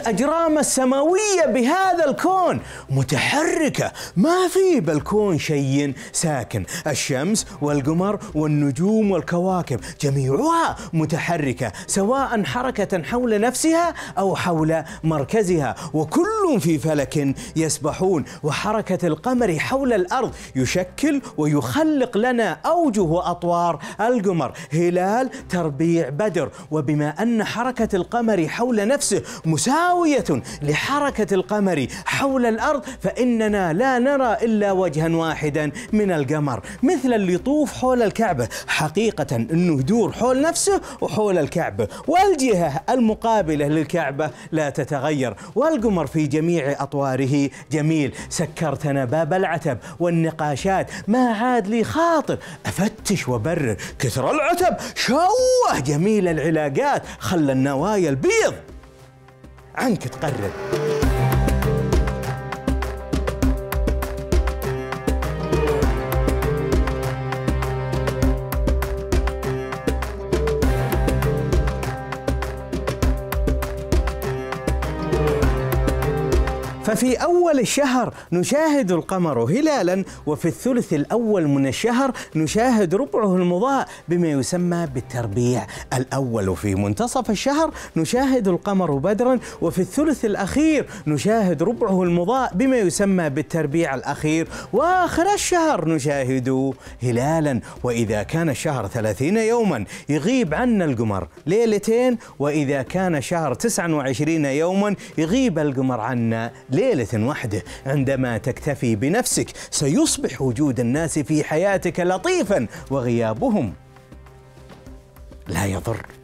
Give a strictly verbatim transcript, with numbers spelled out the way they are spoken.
الأجرام السماوية بهذا الكون متحركة، ما في بالكون شيء ساكن. الشمس والقمر والنجوم والكواكب جميعها متحركة، سواء حركة حول نفسها أو حول مركزها، وكل في فلك يسبحون. وحركة القمر حول الأرض يشكل ويخلق لنا أوجه وأطوار القمر، هلال، تربيع، بدر. وبما أن حركة القمر حول نفسه مساوية لحركة القمر حول الأرض، فإننا لا نرى إلا وجها واحدا من القمر، مثل اللي يطوف حول الكعبة. حقيقة أنه يدور حول نفسه وحول الكعبة، والجهة المقابلة للكعبة لا تتغير. والقمر في جميع أطواره جميل. سكرتنا باب العتب والنقاشات، ما عاد لي خاطر أفتش وبرر. كثر العتب شوه جميل العلاقات، خلى النوايا البيض عنك تقرر. ففي أول الشهر نشاهد القمر هلالا، وفي الثلث الأول من الشهر نشاهد ربعه المضاء بما يسمى بالتربيع الأول، وفي منتصف الشهر نشاهد القمر بدرا، وفي الثلث الأخير نشاهد ربعه المضاء بما يسمى بالتربيع الأخير، وآخر الشهر نشاهد هلالا. وإذا كان الشهر ثلاثين يوما يغيب عنا القمر ليلتين، وإذا كان شهر تسعة وعشرين يوما يغيب القمر عنا ليلة واحدة. عندما تكتفي بنفسك سيصبح وجود الناس في حياتك لطيفا، وغيابهم لا يضر.